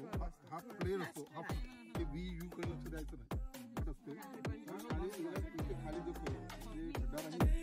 हा प्लेन असतो, हा ते व्ही यू कडे लक्ष द्यायचं नाही असते. आणि इथे खाली जो खड्डा राहील